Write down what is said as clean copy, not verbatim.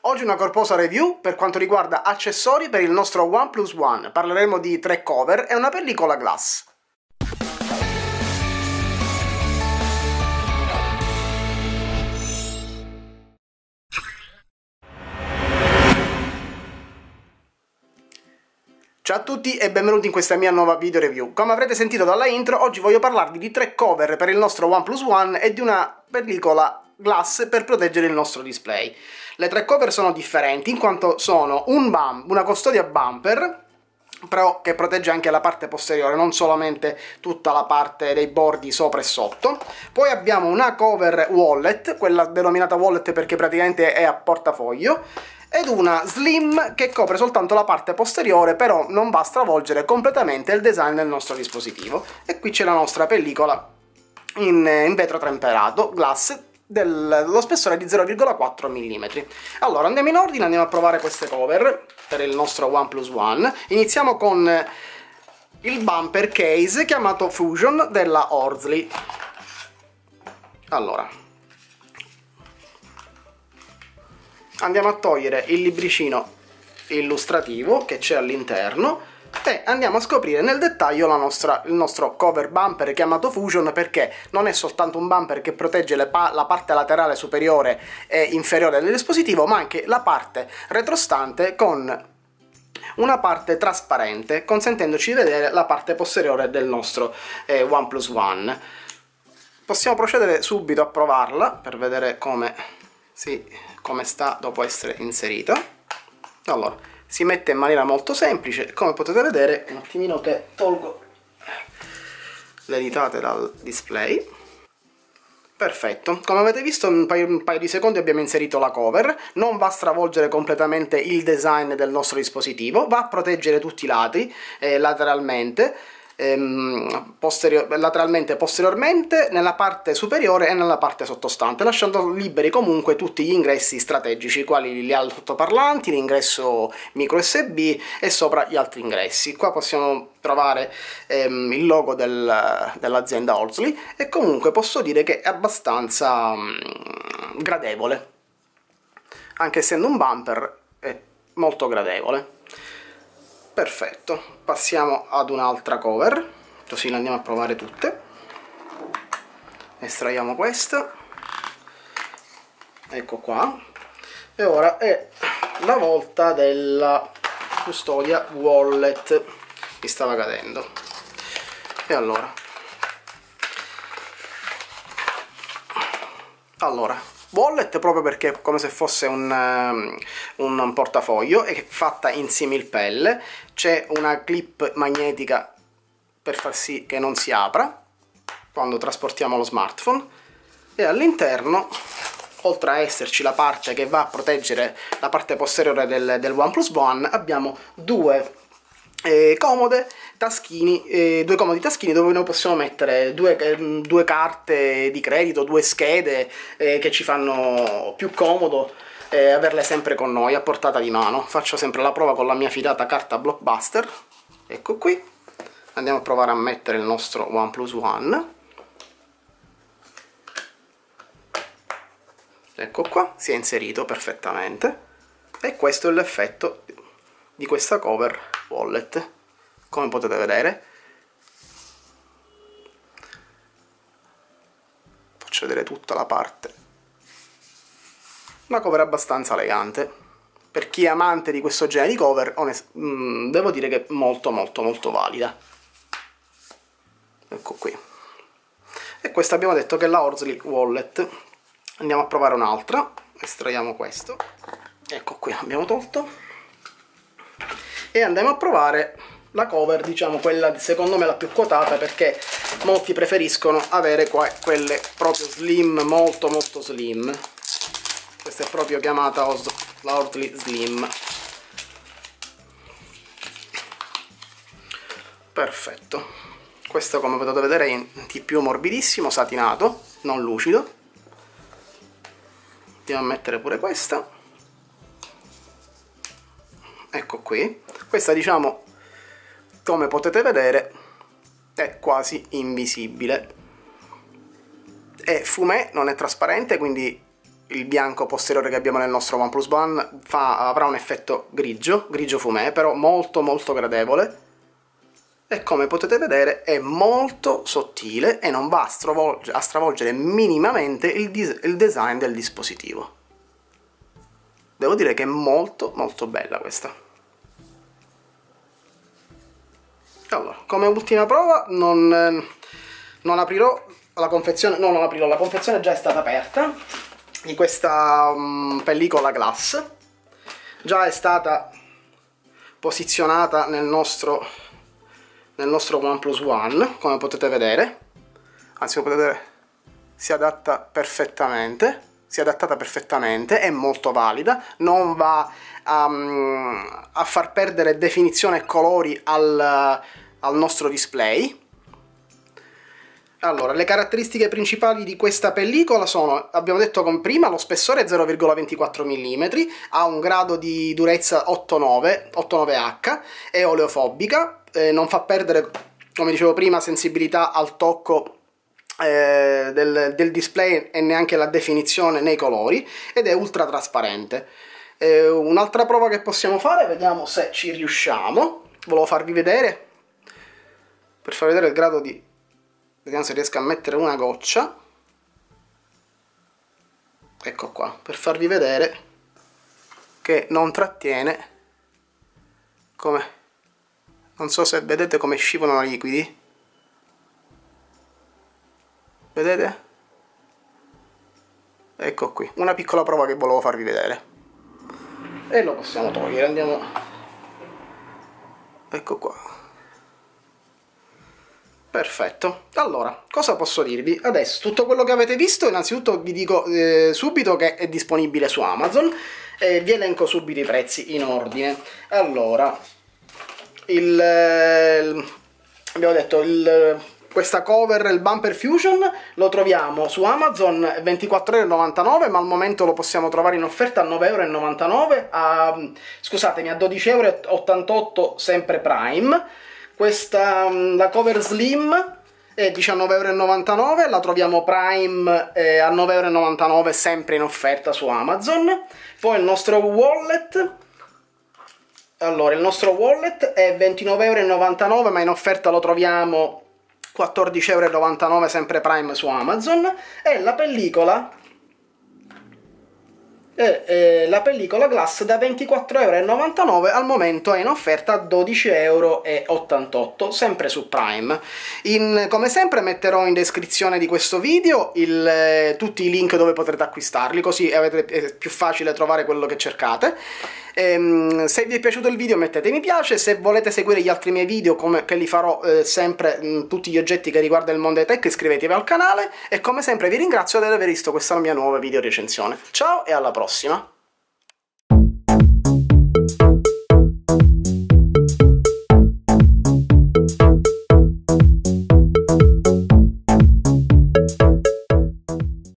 Oggi una corposa review per quanto riguarda accessori per il nostro OnePlus One. Parleremo di 3 cover e una pellicola glass. Ciao a tutti e benvenuti in questa mia nuova video review. Come avrete sentito dalla intro, oggi voglio parlarvi di 3 cover per il nostro OnePlus One e di una pellicola glass per proteggere il nostro display. Le 3 cover sono differenti in quanto sono una custodia bumper, però che protegge anche la parte posteriore, non solamente tutta la parte dei bordi sopra e sotto. Poi abbiamo una cover wallet, quella denominata wallet perché praticamente è a portafoglio, ed una slim che copre soltanto la parte posteriore, però non va a stravolgere completamente il design del nostro dispositivo. E qui c'è la nostra pellicola in vetro temperato, glass, dello spessore di 0,4 mm. Allora, andiamo in ordine, andiamo a provare queste cover per il nostro OnePlus One. Iniziamo con il bumper case chiamato Fusion della Horsley. Allora, andiamo a togliere il libricino illustrativo che c'è all'interno e andiamo a scoprire nel dettaglio il nostro cover bumper chiamato Fusion, perché non è soltanto un bumper che protegge la parte laterale superiore e inferiore del dispositivo, ma anche la parte retrostante con una parte trasparente, consentendoci di vedere la parte posteriore del nostro OnePlus One. Possiamo procedere subito a provarla per vedere come sta dopo essere inserita. Allora, si mette in maniera molto semplice, come potete vedere. Un attimino che tolgo le ditate dal display. Perfetto, come avete visto in un paio di secondi abbiamo inserito la cover. Non va a stravolgere completamente il design del nostro dispositivo, va a proteggere tutti i lati lateralmente, posteriormente, nella parte superiore e nella parte sottostante, lasciando liberi comunque tutti gli ingressi strategici, quali gli altoparlanti, l'ingresso micro USB e sopra gli altri ingressi. Qua possiamo trovare il logo dell'azienda Horsley, e comunque posso dire che è abbastanza gradevole, anche essendo un bumper è molto gradevole. Perfetto, passiamo ad un'altra cover, così le andiamo a provare tutte. Estraiamo questa, ecco qua, e ora è la volta della custodia wallet. Mi stava cadendo. E allora wallet proprio perché è come se fosse un portafoglio, è fatta in similpelle, c'è una clip magnetica per far sì che non si apra quando trasportiamo lo smartphone, e all'interno, oltre a esserci la parte che va a proteggere la parte posteriore del OnePlus One, abbiamo due comodi taschini dove noi possiamo mettere due carte di credito, 2 schede, che ci fanno più comodo averle sempre con noi a portata di mano. Faccio sempre la prova con la mia fidata carta Blockbuster. Ecco qui, andiamo a provare a mettere il nostro OnePlus One. Ecco qua, si è inserito perfettamente, e questo è l'effetto di questa cover wallet, come potete vedere. Faccio vedere tutta la parte. Una cover abbastanza elegante. Per chi è amante di questo genere di cover, devo dire che è molto valida. Ecco qui. E questa abbiamo detto che è la Horsley wallet. Andiamo a provare un'altra. Estraiamo questo. Ecco qui, abbiamo tolto. E andiamo a provare la cover, diciamo quella secondo me la più quotata, perché molti preferiscono avere quelle proprio slim, molto slim. Questa è proprio chiamata la Horsley Slim. Perfetto. Questo, come potete vedere, è in TPU morbidissimo, satinato, non lucido. Andiamo a mettere pure questa. Ecco qui. Questa, diciamo, come potete vedere, è quasi invisibile. È fumé, non è trasparente, quindi il bianco posteriore che abbiamo nel nostro OnePlus One avrà un effetto grigio fumé, però molto molto gradevole, e come potete vedere è molto sottile e non va a stravolgere minimamente il design del dispositivo. Devo dire che è molto molto bella questa. Allora, come ultima prova non aprirò la confezione, no, non aprirò, la confezione già è stata aperta, di questa pellicola glass, già è stata posizionata nel nostro OnePlus One, come potete vedere, anzi come potete vedere si è adattata perfettamente, è molto valida, non va a far perdere definizione e colori al nostro display. Allora, le caratteristiche principali di questa pellicola sono, abbiamo detto come prima, lo spessore è 0,24 mm, ha un grado di durezza 89H, è oleofobica, non fa perdere, come dicevo prima, sensibilità al tocco del display e neanche la definizione nei colori, ed è ultra trasparente. Un'altra prova che possiamo fare, vediamo se ci riusciamo, volevo farvi vedere, per far vedere il grado di... Vediamo se riesco a mettere una goccia. Ecco qua, per farvi vedere che non trattiene, come... Non so se vedete come scivolano i liquidi. Vedete? Ecco qui, una piccola prova che volevo farvi vedere. E lo possiamo togliere, andiamo... Ecco qua. Perfetto. Allora, cosa posso dirvi? Adesso, tutto quello che avete visto, innanzitutto vi dico subito che è disponibile su Amazon, e vi elenco subito i prezzi in ordine. Allora, abbiamo detto, questa cover, il Bumper Fusion, lo troviamo su Amazon 24,99 €, ma al momento lo possiamo trovare in offerta a 9,99 €, scusatemi, a 12,88 € sempre Prime. Questa, la cover slim, è 19,99 €, la troviamo Prime a 9,99 € sempre in offerta su Amazon. Poi il nostro wallet, allora il nostro wallet è 29,99 €, ma in offerta lo troviamo 14,99 € sempre Prime su Amazon. E la pellicola glass da 24,99 € al momento è in offerta a 12,88 € sempre su Prime. Come sempre metterò in descrizione di questo video tutti i link dove potrete acquistarli, così è più facile trovare quello che cercate. Se vi è piaciuto il video mettete mi piace, se volete seguire gli altri miei video che li farò sempre tutti gli oggetti che riguardano il mondo dei tech, iscrivetevi al canale, e come sempre vi ringrazio di aver visto questa mia nuova video recensione. Ciao e alla prossima!